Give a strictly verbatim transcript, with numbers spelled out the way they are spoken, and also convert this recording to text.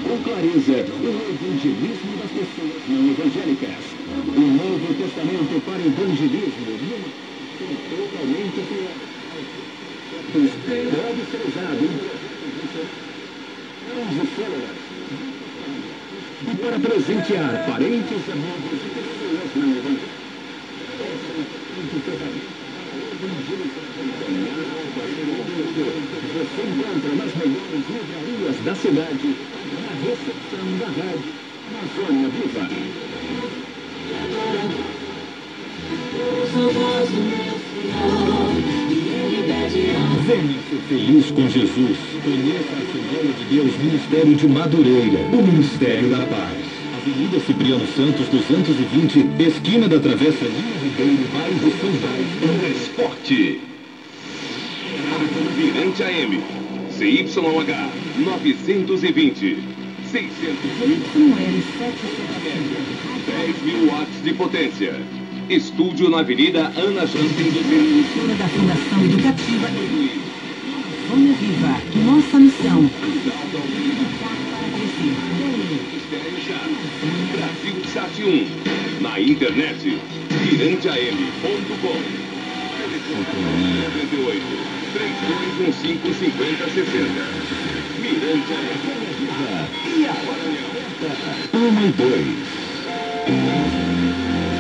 com clareza o evangelismo das pessoas não evangélicas. O Novo Testamento para o evangelismo totalmente fiel. Pode ser usado em de células para presentear parentes, amigos e pessoas não evangélicas. Você encontra nas melhores livrarias da cidade, na recepção da rádio Amazônia Viva. Venha ser feliz com Jesus. Conheça a Assembleia de Deus Ministério de Madureira, o Ministério da Paz. Avenida Cipriano Santos, duzentos e vinte, esquina da Travessa Linha Ribeiro, bairro São Brás, no Esporte. Mirante A M, C Y H novecentos e vinte, seiscentos dez mil watts de potência. Estúdio na Avenida Ana Jansen do Emissora da Fundação Educativa Amazônia Viva. Nossa missão. Brasil Sat um. Na internet, mirante a m ponto com. noventa e oito, três dois um cinco, cinco zero seis zero. Mirante A M. E a hora é um e dois.